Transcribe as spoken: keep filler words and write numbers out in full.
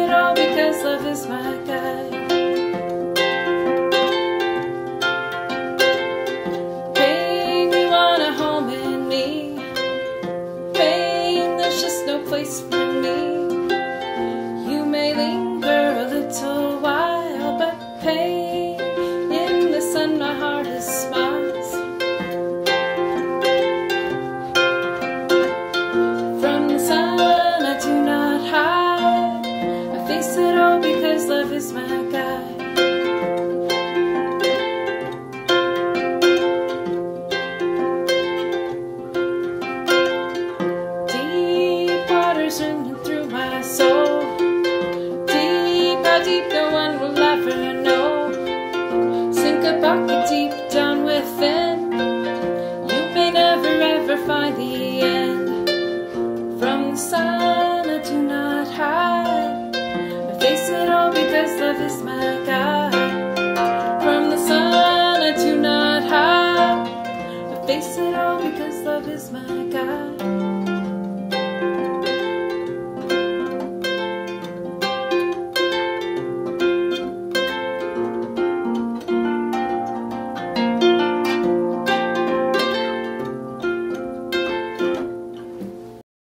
it all because love is my guide. Pain, you want a home in me. Pain, there's just no place for me. You may linger a little while, but pain, in the sun my heart is smiles. From the sun I do not hide. I face it all because love is my guide. Deep waters running through my soul. Deep, how deep no one will ever know. Sink a bucket deep down within. You may never ever find the end. From the sun I do not hide. I face it all because love is my guide. From the sun I do not hide. I face it all because love is my guide.